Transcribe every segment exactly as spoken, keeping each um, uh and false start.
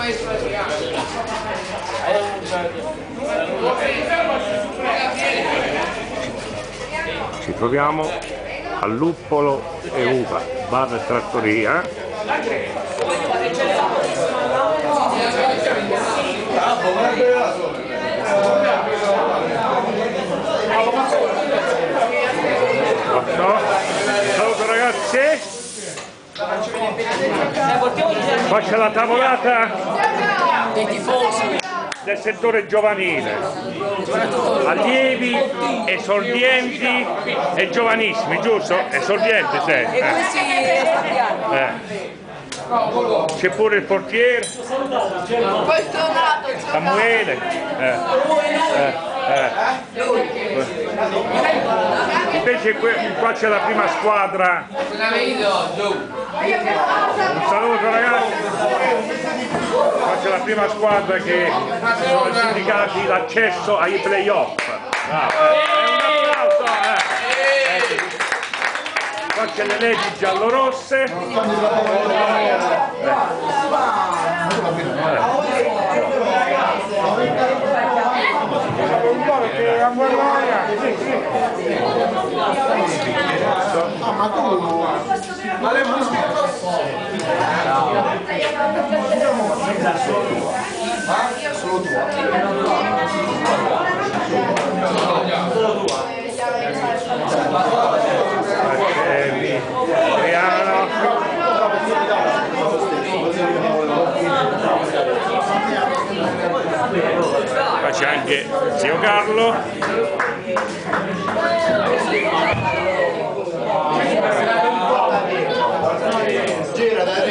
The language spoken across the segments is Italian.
Ci troviamo a Luppolo e Uva, bar e trattoria. Saluto ragazzi. Qua c'è la tavolata dei tifosi del settore giovanile, allievi, esordienti e giovanissimi, giusto? Esordienti sei. e questi Eh. C'è pure il portiere Samuele. Eh. Eh. Eh. Invece qua c'è la prima squadra. Un saluto ragazzi. Qua c'è la prima squadra che sono giudicati l'accesso ai playoff. Ah, eh. Un applauso. Eh. Qua c'è le leggi giallorosse. Ma tu ma le solo tua. Qua c'è anche zio Carlo. Gira da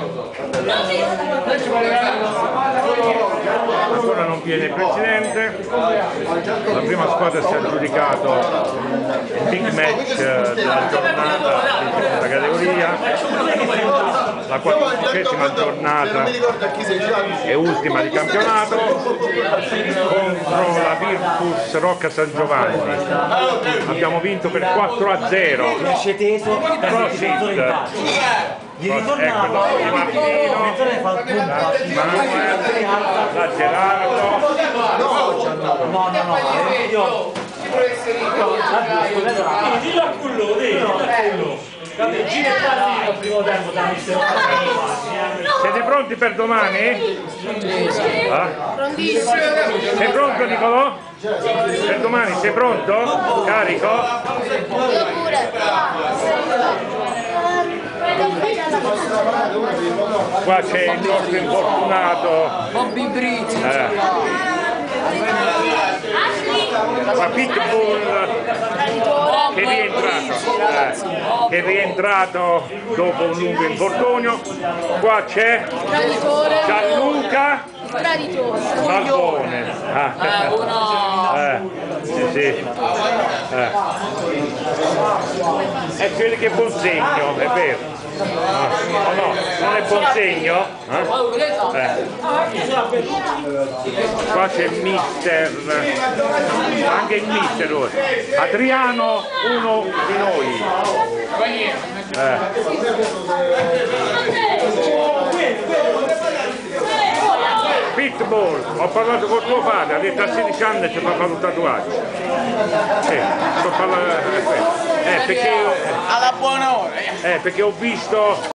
Ancora non viene il presidente. La prima squadra si è aggiudicato il big match della giornata di seconda categoria, la quattordicesima giornata e ultima di campionato contro la Virtus Rocca San Giovanni. Abbiamo vinto per quattro a zero. Prosit. Di ritornare Di Martino, la Gerardo. No, no, no, io dillo a cullo, dillo a cullo. Gira e parli al primo tempo da mister. Siete pronti per domani? Eh? Sei pronto Nicolò? Per domani sei pronto? Carico? Qua c'è il nostro infortunato Bobby Brizzi. eh. Ma Pitbull che è rientrato, eh, che è rientrato dopo un lungo infortunio. Qua c'è Gianluca Balbone. Ah, eh, sì, sì. Eh. È quello che è buon segno, è vero. No, no, non è buon segno? Eh? Eh. Qua c'è il mister, anche il mister ora. Adriano, uno di noi. Eh. Pitbull, ho parlato con tuo padre, ha detto a sedici anni ci fa fare un tatuaggio. Eh, sto parlando, eh, perché, alla buona ora. eh, perché ho visto